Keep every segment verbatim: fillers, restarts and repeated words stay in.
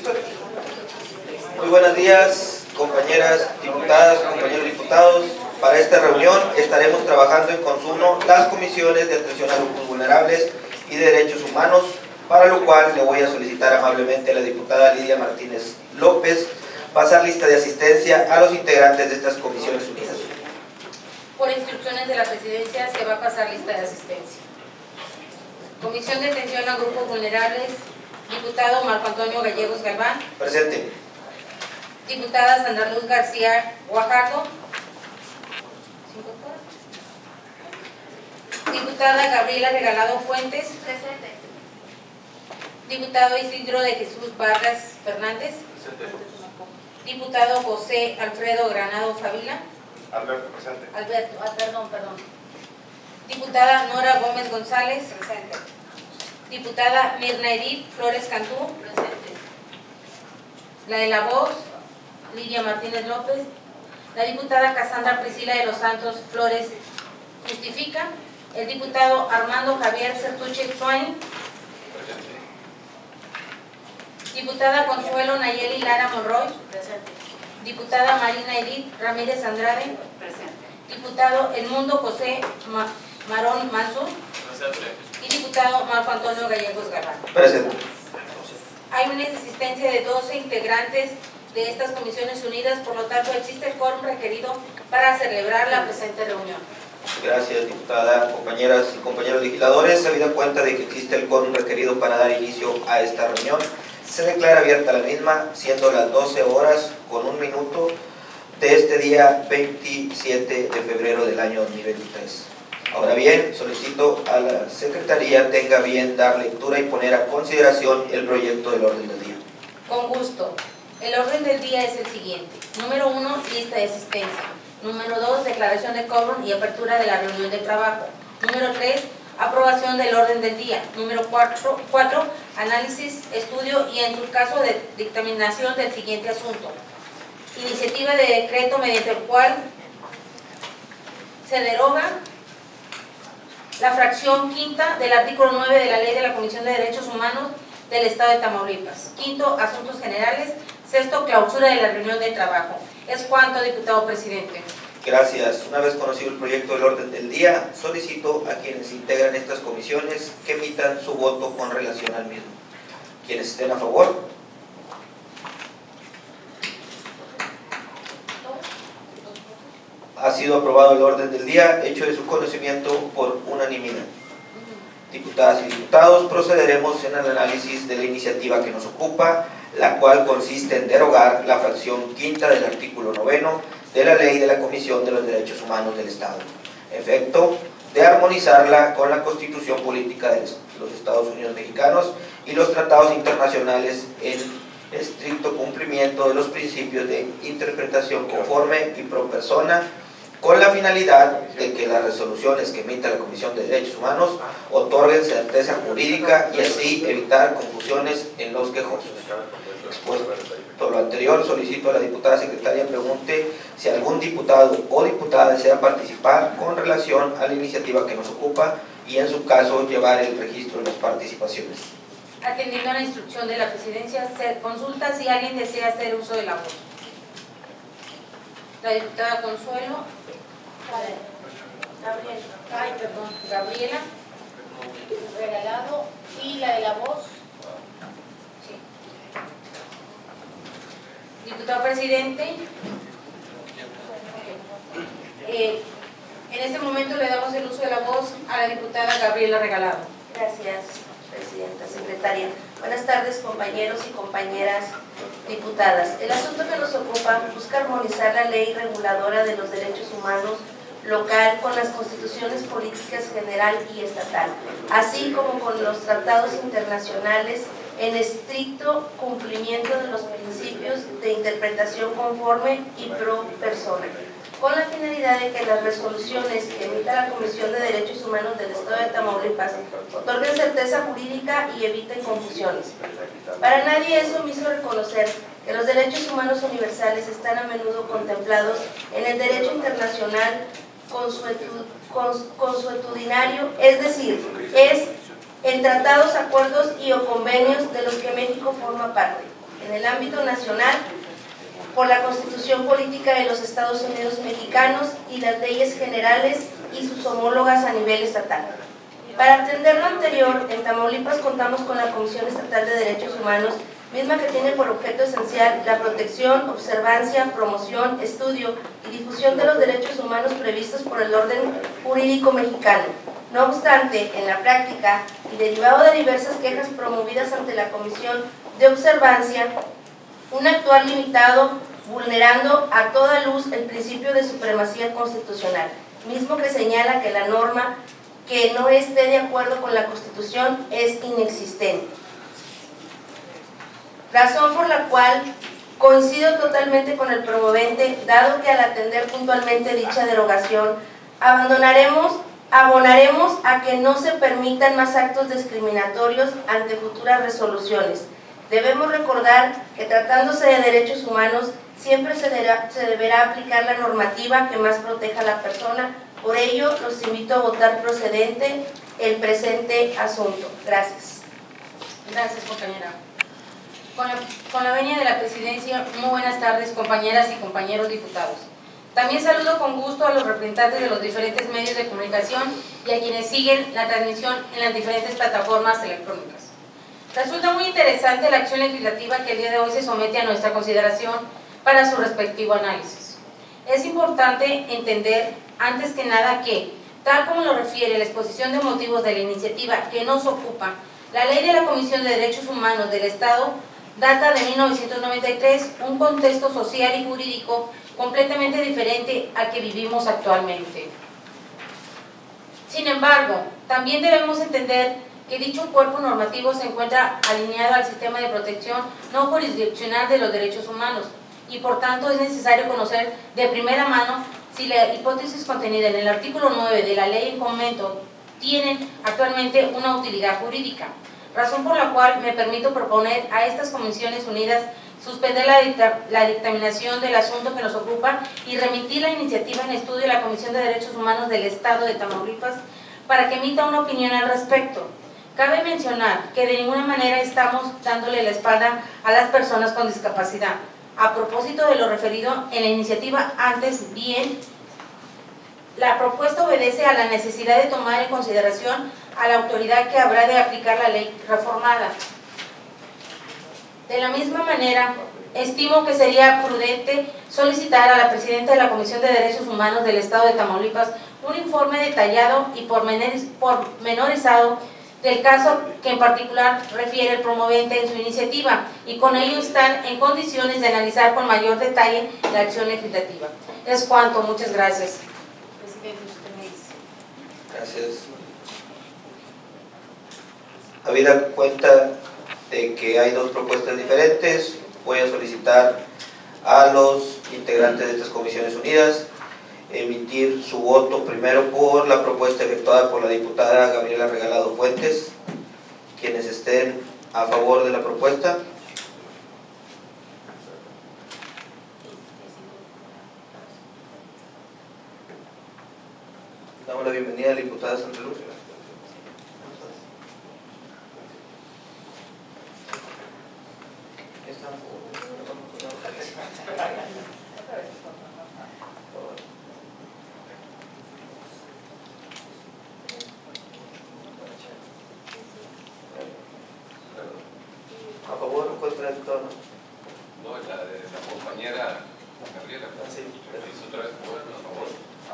Muy buenos días, compañeras diputadas, compañeros diputados. Para esta reunión estaremos trabajando en conjunto las comisiones de atención a grupos vulnerables y de derechos humanos, para lo cual le voy a solicitar amablemente a la diputada Lidia Martínez López pasar lista de asistencia a los integrantes de estas comisiones unidas. Por instrucciones de la Presidencia se va a pasar lista de asistencia. Comisión de atención a grupos vulnerables, diputado Marco Antonio Gallegos Galván. Presente. Diputada Sandra Luz García Guajardo. Diputada Gabriela Regalado Fuentes. Presente. Diputado Isidro de Jesús Vargas Fernández. Presente. Diputado José Alfredo Granado Favila. Alberto, presente. Alberto, ah, perdón, perdón. Diputada Nora Gómez González. Presente. Diputada Mirna Edith Flores Cantú. Presente. La de la voz, Lidia Martínez López. La diputada Casandra Priscila de los Santos Flores justifica. El diputado Armando Javier Sertuche Suárez. Presente. Diputada Consuelo Nayeli Lara Monroy. Presente. Diputada Marina Edith Ramírez Andrade. Presente. Diputado Edmundo José Ma Marón Mansur. Presente. Y diputado Marco Antonio Gallegos Galván. Presente. Hay una asistencia de doce integrantes de estas comisiones unidas, por lo tanto existe el quórum requerido para celebrar la presente reunión. Gracias, diputada. Compañeras y compañeros legisladores, habida cuenta de que existe el quórum requerido para dar inicio a esta reunión, se declara abierta la misma, siendo las doce horas con un minuto de este día veintisiete de febrero del año dos mil veintitrés. Ahora bien, solicito a la Secretaría tenga bien dar lectura y poner a consideración el proyecto del orden del día. Con gusto. El orden del día es el siguiente. Número uno, lista de asistencia. Número dos, declaración de quórum y apertura de la reunión de trabajo. Número tres, aprobación del orden del día. Número cuatro, cuatro, análisis, estudio y en su caso de dictaminación del siguiente asunto. Iniciativa de decreto mediante el cual se deroga la fracción quinta del artículo nueve de la Ley de la Comisión de Derechos Humanos del Estado de Tamaulipas. Quinto, asuntos generales. Sexto, clausura de la reunión de trabajo. Es cuanto, diputado presidente. Gracias. Una vez conocido el proyecto del orden del día, solicito a quienes integran estas comisiones que emitan su voto con relación al mismo. Quienes estén a favor. Ha sido aprobado el orden del día, hecho de su conocimiento por unanimidad. Diputadas y diputados, procederemos en el análisis de la iniciativa que nos ocupa, la cual consiste en derogar la fracción quinta del artículo noveno de la Ley de la Comisión de los Derechos Humanos del Estado, efecto de armonizarla con la Constitución Política de los Estados Unidos Mexicanos y los tratados internacionales en estricto cumplimiento de los principios de interpretación conforme y pro persona, con la finalidad de que las resoluciones que emita la Comisión de Derechos Humanos otorguen certeza jurídica y así evitar confusiones en los quejosos. Expuesto todo lo anterior, solicito a la diputada secretaria pregunte si algún diputado o diputada desea participar con relación a la iniciativa que nos ocupa y en su caso llevar el registro de las participaciones. Atendiendo a la instrucción de la Presidencia, se consulta si alguien desea hacer uso de la voz. La diputada Consuelo. Gabriela. Ay, perdón. Gabriela. Regalado. Y la de la voz. Sí. Diputado presidente. Eh, en este momento le damos el uso de la voz a la diputada Gabriela Regalado. Gracias, presidenta, secretaria. Buenas tardes, compañeros y compañeras diputadas. El asunto que nos ocupa busca armonizar la ley reguladora de los derechos humanos local con las constituciones políticas general y estatal, así como con los tratados internacionales en estricto cumplimiento de los principios de interpretación conforme y pro persona, con la finalidad de que las resoluciones que emita la Comisión de Derechos Humanos del Estado de Tamaulipas otorguen certeza jurídica y eviten confusiones. Para nadie es omiso reconocer que los derechos humanos universales están a menudo contemplados en el derecho internacional consuetudinario, es decir, es en tratados, acuerdos y o convenios de los que México forma parte. en el ámbito nacional por la Constitución Política de los Estados Unidos Mexicanos y las leyes generales y sus homólogas a nivel estatal. Para atender lo anterior, en Tamaulipas contamos con la Comisión Estatal de Derechos Humanos, misma que tiene por objeto esencial la protección, observancia, promoción, estudio y difusión de los derechos humanos previstos por el orden jurídico mexicano. No obstante, en la práctica, y derivado de diversas quejas promovidas ante la Comisión de Observancia, un actuar limitado, vulnerando a toda luz el principio de supremacía constitucional, mismo que señala que la norma que no esté de acuerdo con la Constitución es inexistente. Razón por la cual coincido totalmente con el promovente, dado que al atender puntualmente dicha derogación, abandonaremos, abonaremos a que no se permitan más actos discriminatorios ante futuras resoluciones. Debemos recordar que tratándose de derechos humanos, siempre se deberá, se deberá aplicar la normativa que más proteja a la persona. Por ello, los invito a votar procedente el presente asunto. Gracias. Gracias, compañera. Con la, con la venia de la presidencia, muy buenas tardes, compañeras y compañeros diputados. También saludo con gusto a los representantes de los diferentes medios de comunicación y a quienes siguen la transmisión en las diferentes plataformas electrónicas. Resulta muy interesante la acción legislativa que el día de hoy se somete a nuestra consideración para su respectivo análisis. Es importante entender, antes que nada, que, tal como lo refiere la exposición de motivos de la iniciativa que nos ocupa, la Ley de la Comisión de Derechos Humanos del Estado data de mil novecientos noventa y tres, un contexto social y jurídico completamente diferente al que vivimos actualmente. Sin embargo, también debemos entender que dicho cuerpo normativo se encuentra alineado al sistema de protección no jurisdiccional de los derechos humanos y por tanto es necesario conocer de primera mano si la hipótesis contenida en el artículo nueve de la ley en comento tienen actualmente una utilidad jurídica, razón por la cual me permito proponer a estas Comisiones Unidas suspender la, dicta, la dictaminación del asunto que nos ocupa y remitir la iniciativa en estudio a la Comisión de Derechos Humanos del Estado de Tamaulipas para que emita una opinión al respecto. Cabe mencionar que de ninguna manera estamos dándole la espalda a las personas con discapacidad. A propósito de lo referido en la iniciativa antes, bien, la propuesta obedece a la necesidad de tomar en consideración a la autoridad que habrá de aplicar la ley reformada. De la misma manera, estimo que sería prudente solicitar a la Presidenta de la Comisión de Derechos Humanos del Estado de Tamaulipas un informe detallado y pormenorizado del caso que en particular refiere el promovente en su iniciativa y con ello estar en condiciones de analizar con mayor detalle la acción legislativa. Es cuanto, muchas gracias. Presidente, usted me dice. Gracias. Habida cuenta de que hay dos propuestas diferentes, voy a solicitar a los integrantes de estas Comisiones Unidas emitir su voto primero por la propuesta efectuada por la diputada Gabriela Regalado Fuentes. Quienes estén a favor de la propuesta. Damos la bienvenida a la diputada Sandra Luz. ¿A favor o contra el tono? No, la de la compañera Gabriela. Sí. ¿Hizo otra vez a favor?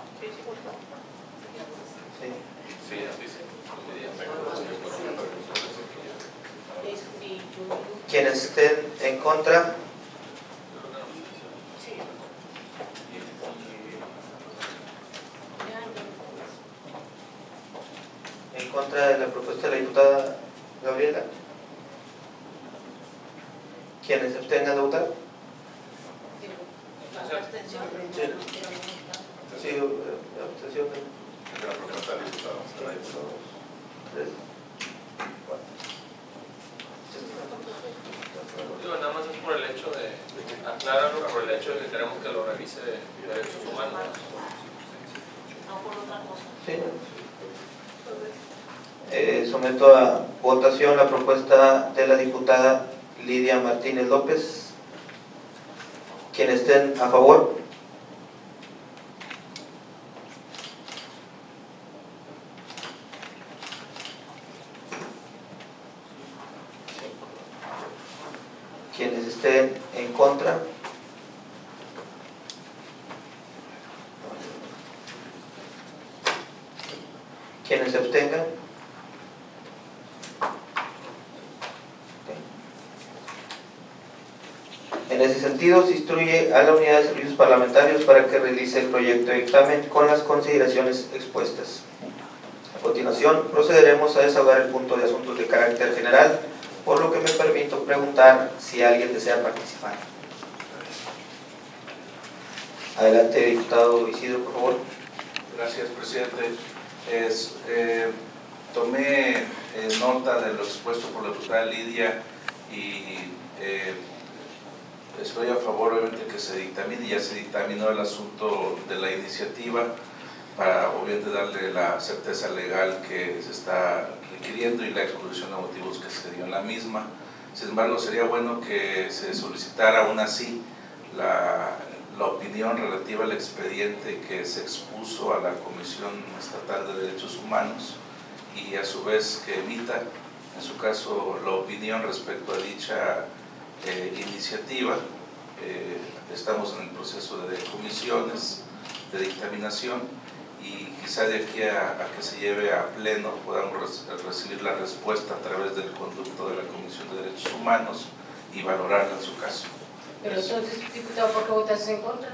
Sí. Sí, así sí. Quienes estén en contra. En contra de la propuesta de la diputada Gabriela. ¿Quienes se abstengan de votar? Sí, sí, abstención. De la propuesta del diputado. Tres, cuatro. Digo, nada más es por el hecho de aclararlo, por el hecho de que queremos que lo revise de derechos humanos. No por otra cosa. Sí. Eh, someto a votación la propuesta de la diputada Lidia Martínez López. Quienes estén a favor. Quienes estén en contra. Quienes se abstengan. En ese sentido, se instruye a la Unidad de Servicios Parlamentarios para que realice el proyecto de dictamen con las consideraciones expuestas. A continuación, procederemos a desahogar el punto de asuntos de carácter general, por lo que me permito preguntar si alguien desea participar. Adelante, diputado Isidro, por favor. Gracias, presidente. Es, eh, tomé eh, nota de lo expuesto por la diputada Lidia y eh, estoy a favor, obviamente, que se dictamine. Ya se dictaminó el asunto de la iniciativa para, obviamente, darle la certeza legal que se está requiriendo y la exposición de motivos que se dio en la misma. Sin embargo, sería bueno que se solicitara aún así la, la opinión relativa al expediente que se expuso a la Comisión Estatal de Derechos Humanos y a su vez que emita, en su caso, la opinión respecto a dicha eh, iniciativa. Eh, estamos en el proceso de comisiones de dictaminación y quizá de aquí a, a que se lleve a pleno podamos re recibir la respuesta a través del conducto de la Comisión de Derechos Humanos y valorarla en su caso. Pero entonces, diputado, ¿por qué votas en contra?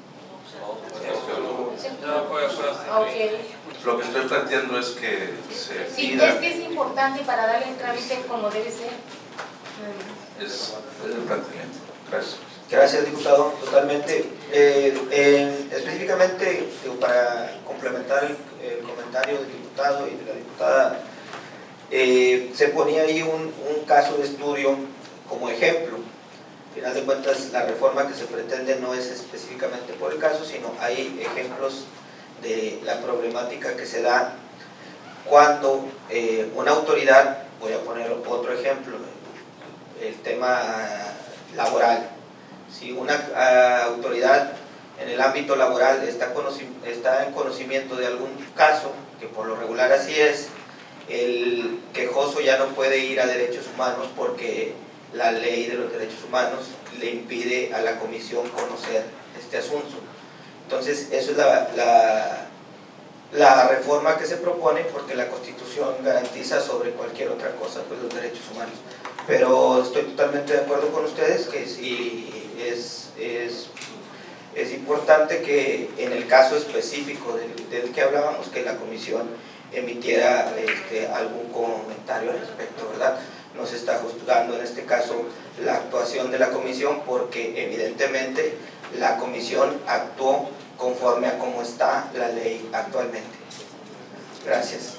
Lo que estoy planteando es que se Sí, pida, es que es importante para darle el trámite como debe ser. es, es el planteamiento. Gracias. Gracias, diputado, totalmente. Eh, en, específicamente, digo, para complementar el, el comentario del diputado y de la diputada, eh, se ponía ahí un, un caso de estudio como ejemplo. Al final de cuentas, la reforma que se pretende no es específicamente por el caso, sino hay ejemplos de la problemática que se da cuando eh, una autoridad, voy a poner otro ejemplo, el tema laboral. Si una uh, autoridad en el ámbito laboral está, está en conocimiento de algún caso, que por lo regular así es, el quejoso ya no puede ir a derechos humanos porque la ley de los derechos humanos le impide a la comisión conocer este asunto. Entonces, eso es la, la, la reforma que se propone, porque la Constitución garantiza sobre cualquier otra cosa pues, los derechos humanos. Pero estoy totalmente de acuerdo con ustedes que sí es, es, es importante que en el caso específico del, del que hablábamos, que la comisión emitiera este, algún comentario al respecto, ¿verdad? No se está juzgando en este caso la actuación de la comisión porque evidentemente la comisión actuó conforme a cómo está la ley actualmente. Gracias.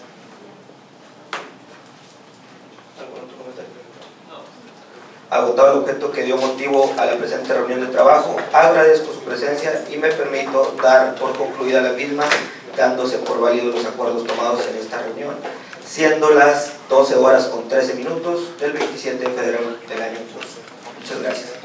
¿Algún otro comentario? Agotado el objeto que dio motivo a la presente reunión de trabajo, agradezco su presencia y me permito dar por concluida la misma, dándose por válidos los acuerdos tomados en esta reunión, siendo las doce horas con trece minutos del veintisiete de febrero del año en curso. Muchas gracias.